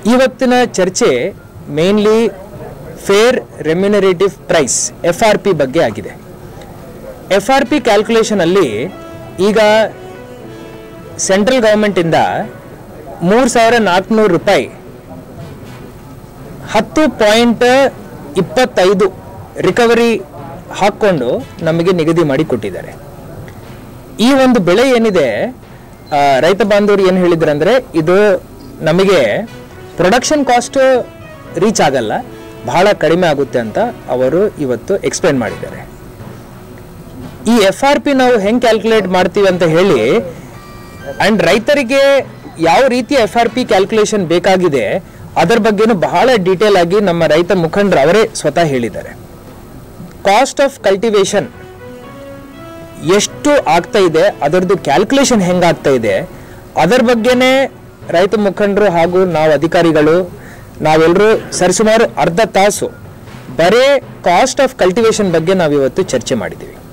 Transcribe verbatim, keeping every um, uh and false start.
ಇವತ್ತಿನ ಚರ್ಚೆ mainly fair remunerative price F R P ಬಗ್ಗೆ ಆಗಿದೆ. ಎಫ್ ಆರ್ ಪಿ ಕ್ಯಾಲ್ಕುಲೇಷನಲ್ಲಿ ಈಗ ಸೆಂಟ್ರಲ್ ಗೌರ್ಮೆಂಟಿಂದ ಮೂರು ಸಾವಿರ ನಾಲ್ಕುನೂರು ರೂಪಾಯಿ ಹತ್ತು ಪಾಯಿಂಟ್ ಇಪ್ಪತ್ತೈದು ರಿಕವರಿ ಹಾಕ್ಕೊಂಡು ನಮಗೆ ನಿಗದಿ ಮಾಡಿ ಕೊಟ್ಟಿದ್ದಾರೆ. ಈ ಒಂದು ಬೆಳೆ ಏನಿದೆ, ರೈತ ಬಾಂಧವರು ಏನು ಹೇಳಿದ್ರು ಅಂದರೆ ಇದು ನಮಗೆ ಪ್ರೊಡಕ್ಷನ್ ಕಾಸ್ಟ್ ರೀಚ್ ಆಗಲ್ಲ, ಬಹಳ ಕಡಿಮೆ ಆಗುತ್ತೆ ಅಂತ ಅವರು ಇವತ್ತು ಎಕ್ಸ್ಪ್ಲೇನ್ ಮಾಡಿದ್ದಾರೆ. ಈ ಎಫ್ ಆರ್ ಪಿ ನಾವು ಹೆಂಗೆ ಕ್ಯಾಲ್ಕುಲೇಟ್ ಮಾಡ್ತೀವಿ ಅಂತ ಹೇಳಿ ಆ್ಯಂಡ್ ರೈತರಿಗೆ ಯಾವ ರೀತಿಯ ಎಫ್ ಆರ್ ಪಿ ಕ್ಯಾಲ್ಕುಲೇಷನ್ ಬೇಕಾಗಿದೆ ಅದರ ಬಗ್ಗೆನೂ ಬಹಳ ಡೀಟೇಲ್ ಆಗಿ ನಮ್ಮ ರೈತ ಮುಖಂಡರು ಅವರೇ ಸ್ವತಃ ಹೇಳಿದ್ದಾರೆ. ಕಾಸ್ಟ್ ಆಫ್ ಕಲ್ಟಿವೇಷನ್ ಎಷ್ಟು ಆಗ್ತಾ ಇದೆ, ಅದರದ್ದು ಕ್ಯಾಲ್ಕುಲೇಷನ್ ಹೆಂಗಾಗ್ತಾ ಇದೆ ಅದರ ಬಗ್ಗೆನೇ ರೈತ ಮುಖಂಡರು ಹಾಗೂ ನಾವು ಅಧಿಕಾರಿಗಳು ನಾವೆಲ್ಲರೂ ಸರಿಸುಮಾರು ಅರ್ಧ ತಾಸು ಬರೇ ಕಾಸ್ಟ್ ಆಫ್ ಕಲ್ಟಿವೇಷನ್ ಬಗ್ಗೆ ನಾವಿವತ್ತು ಚರ್ಚೆ ಮಾಡಿದ್ದೀವಿ.